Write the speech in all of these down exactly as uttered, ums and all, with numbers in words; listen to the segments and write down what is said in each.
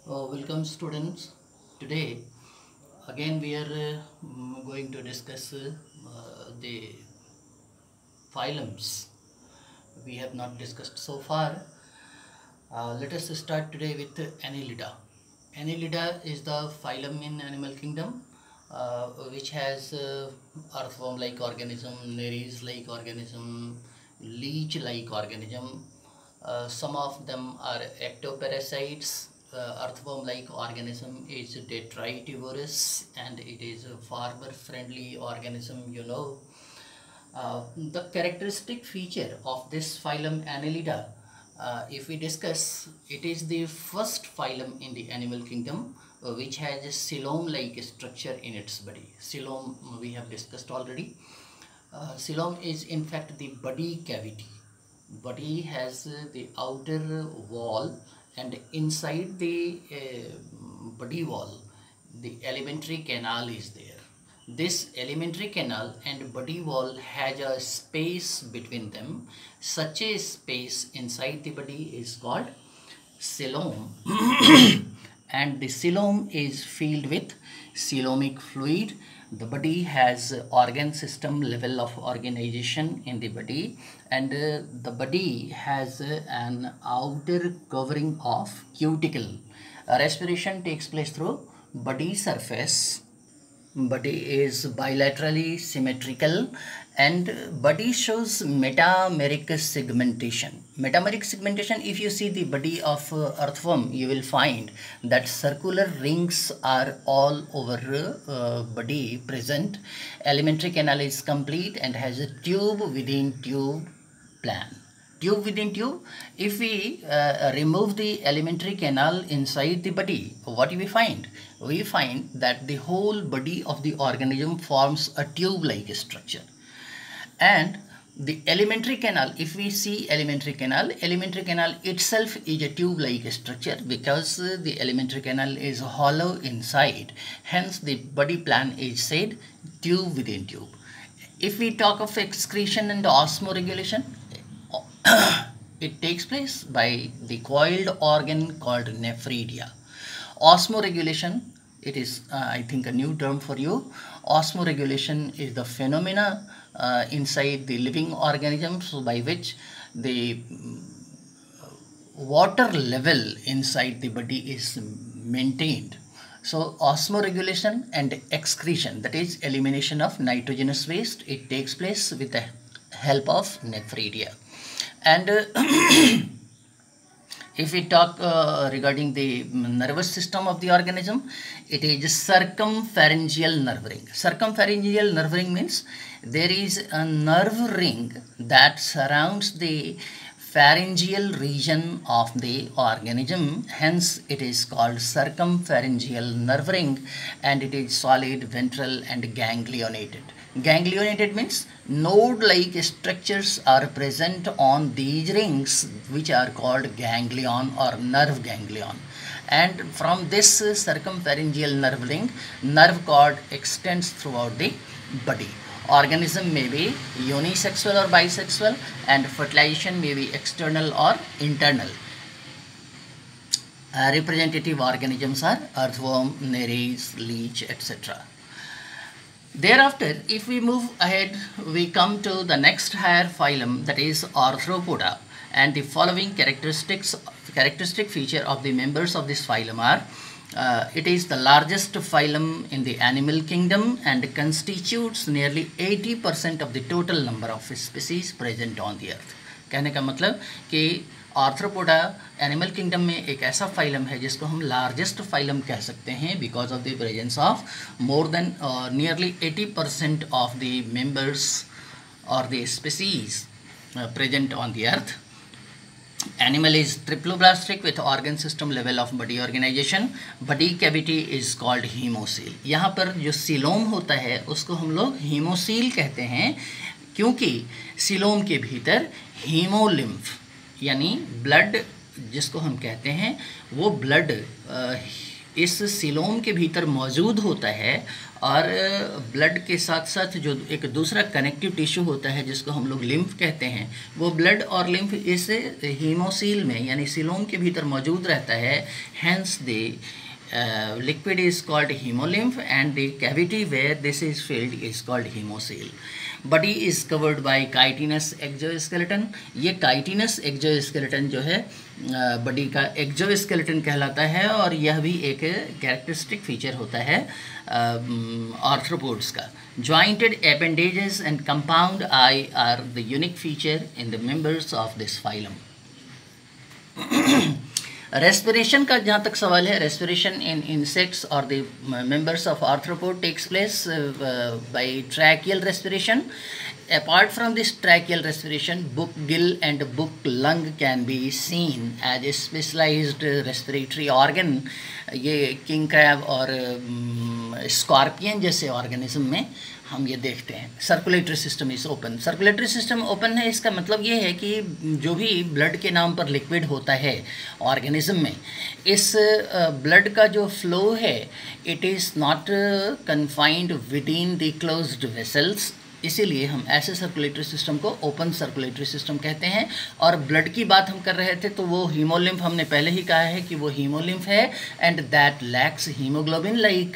Uh, welcome students. Today again we are uh, mm, going to discuss uh, uh, the phylums we have not discussed so far. Uh, let us start today with uh, Annelida. Annelida is the phylum in animal kingdom uh, which has uh, earthworm-like organism, Nereis-like organism, leech-like organism. Uh, some of them are ectoparasites. Uh, earthworm-like organism is detritivorous and it is a farmer-friendly organism, you know. Uh, the characteristic feature of this phylum Annelida, uh, if we discuss, it is the first phylum in the animal kingdom uh, which has a coelom-like structure in its body. Coelom we have discussed already. Uh, coelom is in fact the body cavity. Body has uh, the outer wall, and inside the uh, body wall the alimentary canal is there. This alimentary canal and body wall has a space between them. Such a space inside the body is called coelom and the coelom is filled with coelomic fluid. The body has organ system level of organization in the body, and uh, the body has uh, an outer covering of cuticle. Uh, respiration takes place through body surface. Body is bilaterally symmetrical and body shows metameric segmentation. Metameric segmentation, if you see the body of uh, earthworm, you will find that circular rings are all over uh, body present. Alimentary canal is complete and has a tube within tube plan. Tube within tube. If we uh, remove the alimentary canal inside the body, what do we find? We find that the whole body of the organism forms a tube-like structure. And the alimentary canal, if we see alimentary canal, alimentary canal itself is a tube-like structure because uh, the alimentary canal is hollow inside. Hence, the body plan is said tube within tube. If we talk of excretion and osmoregulation, it takes place by the coiled organ called nephridia. Osmoregulation, it is uh, I think a new term for you. Osmoregulation is the phenomena uh, inside the living organisms by which the water level inside the body is maintained. So osmoregulation and excretion, that is elimination of nitrogenous waste, it takes place with the help of nephridia. And uh, if we talk uh, regarding the nervous system of the organism, it is circumpharyngeal nerve ring. Circumpharyngeal nerve ring means there is a nerve ring that surrounds the pharyngeal region of the organism. Hence, it is called circumpharyngeal nerve ring, and it is solid, ventral, and ganglionated. Ganglionated means node-like structures are present on these rings, which are called ganglion or nerve ganglion. And from this circumpharyngeal nerve ring, nerve cord extends throughout the body. Organism may be unisexual or bisexual, and fertilization may be external or internal. Uh, representative organisms are earthworm, Nereis, leech, et cetera. Thereafter, if we move ahead, we come to the next higher phylum, that is Arthropoda, and the following characteristics, characteristic feature of the members of this phylum are: uh, it is the largest phylum in the animal kingdom and constitutes nearly eighty percent of the total number of species present on the earth. कहने का मतलब कि arthropoda animal kingdom में एक ऐसा phylum है जिसको हम लार्जेस्ट फाइलम कह सकते हैं because of the presence of more than nearly eighty percent of the members और the species present on the earth. Animal is triploblastic with organ system level of body organization. Body cavity is called hemocoel. यहाँ पर जो coelom होता है उसको हम लोग hemocoel कहते हैं क्योंकि सीलोम के भीतर हीमोलिम्फ यानी ब्लड जिसको हम कहते हैं वो ब्लड इस सीलोम के भीतर मौजूद होता है और ब्लड के साथ साथ जो एक दूसरा कनेक्टिव टिश्यू होता है जिसको हम लोग लिम्फ कहते हैं, वो ब्लड और लिम्फ इस हीमोसील में यानी सीलोम के भीतर मौजूद रहता है। Hence the liquid is called haemolymph and the cavity where this is filled is called haemocoel. Body is covered by chitinous exoskeleton. ये काइटिनस एक्सोस्केलेटन जो है बॉडी का एक्सोस्केलेटन कहलाता है और यह भी एक कैरेक्टरिस्टिक फीचर होता है आर्थ्रोपोड्स का। Jointed appendages and compound eye are the unique feature in the members of this phylum. Respiration का जहाँ तक सवाल है, रेस्पिरेशन इन इंसेक्ट्स और the members of arthropod takes place by tracheal respiration. Apart from this tracheal respiration, book gill and book lung can be seen as a specialized respiratory organ। ये king crab और scorpion जैसे organism में हम ये देखते हैं। Circulatory system is open. Circulatory system open है, इसका मतलब ये है कि जो भी ब्लड के नाम पर लिक्विड होता है ऑर्गेनिज्म में, इस ब्लड का जो फ्लो है it is not confined within the closed vessels, इसीलिए हम ऐसे सर्कुलेटरी सिस्टम को ओपन सर्कुलेटरी सिस्टम कहते हैं। और ब्लड की बात हम कर रहे थे तो वो हीमोलिम्फ हमने पहले ही कहा है कि वो हीमोलिम्फ है and that lacks haemoglobin like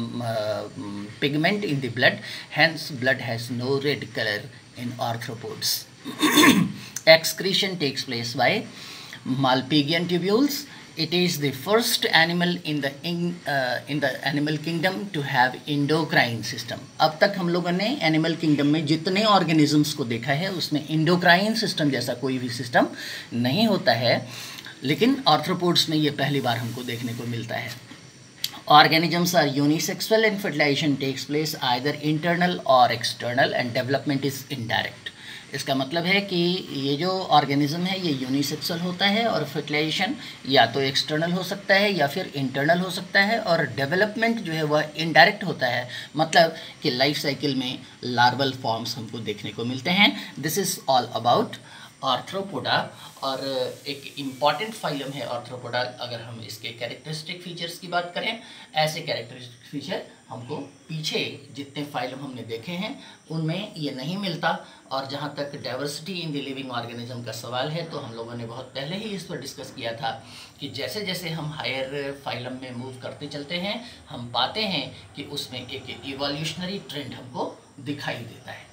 pigment in the blood, hence blood has no red colour in arthropods. Excretion takes place by Malpighian tubules. It is the first animal in the in, uh, in the animal kingdom to have endocrine system। अब तक हम लोगों ने animal kingdom में जितने organisms को देखा है उसमें इंडोक्राइन सिस्टम जैसा कोई भी सिस्टम नहीं होता है, लेकिन आर्थ्रोपोड्स में ये पहली बार हमको देखने को मिलता है। Organisms are unisexual and fertilization takes place either internal or external and development is indirect। इसका मतलब है कि ये जो ऑर्गेनिज्म है ये यूनिसेक्सुअल होता है और फर्टिलाइजेशन या तो एक्सटर्नल हो सकता है या फिर इंटरनल हो सकता है, और डेवलपमेंट जो है वह इनडायरेक्ट होता है, मतलब कि लाइफ साइकिल में लार्वल फॉर्म्स हमको देखने को मिलते हैं। This is all about Arthropoda. और एक इम्पॉर्टेंट फाइलम है आर्थ्रोपोडा। अगर हम इसके कैरेक्टरिस्टिक फीचर्स की बात करें, ऐसे कैरेक्टरिस्टिक फीचर हमको पीछे जितने फाइलम हमने देखे हैं उनमें ये नहीं मिलता। और जहाँ तक diversity in the living organism का सवाल है तो हम लोगों ने बहुत पहले ही इस पर डिस्कस किया था कि जैसे जैसे हम हायर फाइलम में मूव करते चलते हैं हम पाते हैं कि उसमें एक इवोल्यूशनरी ट्रेंड हमको दिखाई देता है।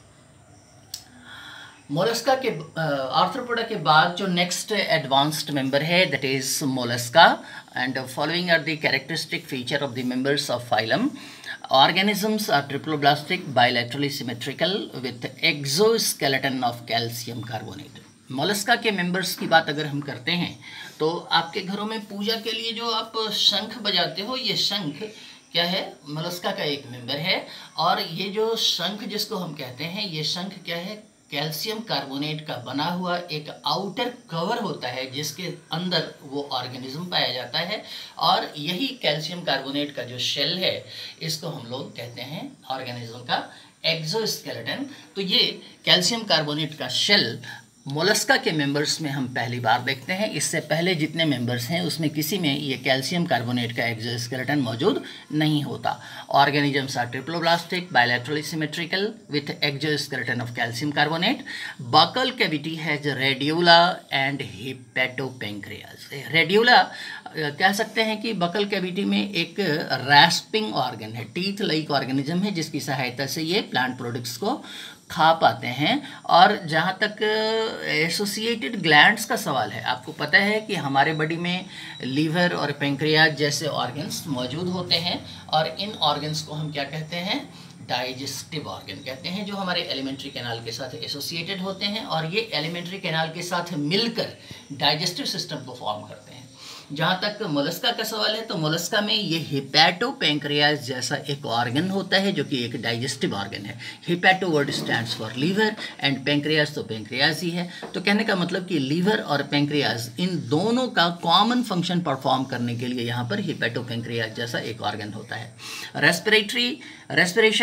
मोलस्का के आर्थ्रोपोडा के बाद जो नेक्स्ट एडवांस्ड मेंबर है that is Mollusca and following are the characteristic feature of the members of phylum. Organisms are triploblastic, bilaterally symmetrical with exoskeleton of calcium carbonate। Mollusca के मेंबर्स की बात अगर हम करते हैं तो आपके घरों में पूजा के लिए जो आप शंख बजाते हो, ये शंख क्या है? मोलस्का का एक मेंबर है। और ये जो शंख जिसको हम कहते हैं, ये शंख क्या है? कैल्शियम कार्बोनेट का बना हुआ एक आउटर कवर होता है जिसके अंदर वो ऑर्गेनिज्म पाया जाता है, और यही कैल्शियम कार्बोनेट का जो शेल है इसको हम लोग कहते हैं ऑर्गेनिज्म का एक्सोस्केलेटन। तो ये कैल्शियम कार्बोनेट का शेल मोलस्का के मेंबर्स में हम पहली बार देखते हैं। इससे पहले जितने मेंबर्स हैं उसमें किसी में ये कैल्शियम कार्बोनेट का एक्सोस्केलेटन मौजूद नहीं होता। Organisms are triploblastic, bilaterally symmetrical with exoskeleton of calcium carbonate. Buccal cavity has radula and hepatopancreas. Radula कह सकते हैं कि बकल कैविटी में एक रैस्पिंग ऑर्गन है, टीथ लाइक ऑर्गेनिज्म है जिसकी सहायता से ये प्लांट प्रोडक्ट्स को खा पाते हैं। और जहाँ तक एसोसिएटेड ग्लैंड्स का सवाल है, आपको पता है कि हमारे बॉडी में लीवर और पेंक्रियाज जैसे ऑर्गन्स मौजूद होते हैं, और इन ऑर्गन्स को हम क्या कहते हैं? डाइजेस्टिव ऑर्गन कहते हैं, जो हमारे एलिमेंट्री कैनाल के साथ एसोसिएटेड होते हैं और ये एलिमेंट्री कैनाल के साथ मिलकर डाइजेस्टिव सिस्टम को फॉर्म करते हैं। जहाँ तक मोलस्का का सवाल है तो मोलस्का में ये हिपैटोपेंक्रियाज जैसा एक ऑर्गन होता है जो कि एक डाइजेस्टिव ऑर्गन है। Hepato word stands for liver and pancreas तो पेंक्रियाज ही है। तो कहने का मतलब कि लीवर और पेंक्रियाज इन दोनों का कॉमन फंक्शन परफॉर्म करने के लिए यहाँ पर हिपैटोपेंक्रियाज जैसा एक ऑर्गन होता है। Respiratory respiration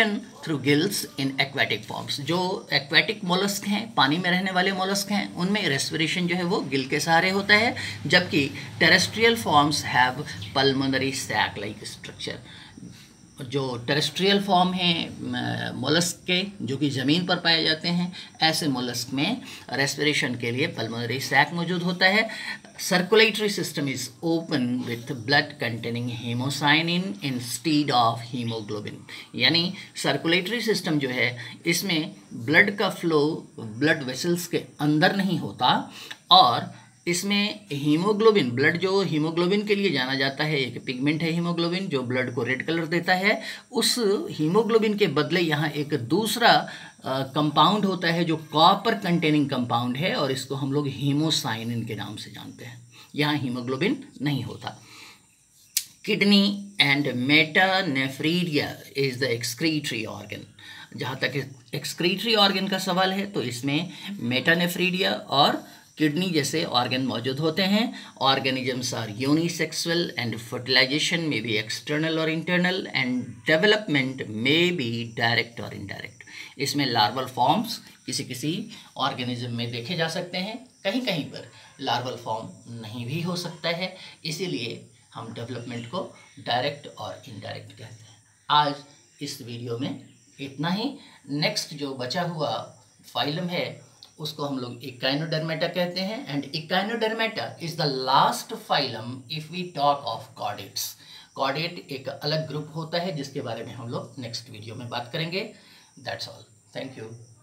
through gills in aquatic forms. जो एक्वेटिक मोलस्क हैं, पानी में रहने वाले मोलस्क हैं, उनमें रेस्पिरेशन जो है वो गिल के सहारे होता है, जबकि terrestrial forms have pulmonary sac like structure. जो टेरेस्ट्रियल फॉर्म हैं मोलस्क के, जो कि ज़मीन पर पाए जाते हैं, ऐसे मोलस्क में रेस्पिरेशन के लिए पल्मोनरी सैक मौजूद होता है। Circulatory system is open with blood containing haemocyanin instead of haemoglobin. यानी सर्कुलेटरी सिस्टम जो है, इसमें ब्लड का फ्लो ब्लड वेसल्स के अंदर नहीं होता, और इसमें हीमोग्लोबिन, ब्लड जो हीमोग्लोबिन के लिए जाना जाता है, एक पिगमेंट है हीमोग्लोबिन जो ब्लड को रेड कलर देता है, उस हीमोग्लोबिन के बदले यहाँ एक दूसरा कंपाउंड होता है जो कॉपर कंटेनिंग कंपाउंड है, और इसको हम लोग हीमोसाइनिन के नाम से जानते हैं। यहाँ हीमोग्लोबिन नहीं होता। Kidney and metanephridia is the excretory organ. जहाँ तक एक्सक्रीटरी ऑर्गन का सवाल है, तो इसमें मेटानेफ्रीडिया और किडनी जैसे ऑर्गन मौजूद होते हैं। Organisms are unisexual and fertilisation में बी एक्सटर्नल और इंटरनल, एंड डेवलपमेंट में बी डायरेक्ट और इनडायरेक्ट। इसमें लार्वल फॉर्म्स किसी किसी ऑर्गेनिज्म में देखे जा सकते हैं, कहीं कहीं पर लार्वल फॉर्म नहीं भी हो सकता है, इसीलिए हम डेवलपमेंट को डायरेक्ट और इनडायरेक्ट कहते हैं। आज इस वीडियो में इतना ही। नेक्स्ट जो बचा हुआ फाइलम है उसको हम लोग इकाइनोडर्मेटा कहते हैं, and Echinodermata is the last phylum if we talk of chordates. Chordate एक अलग ग्रुप होता है जिसके बारे में हम लोग नेक्स्ट वीडियो में बात करेंगे। That's all, thank you.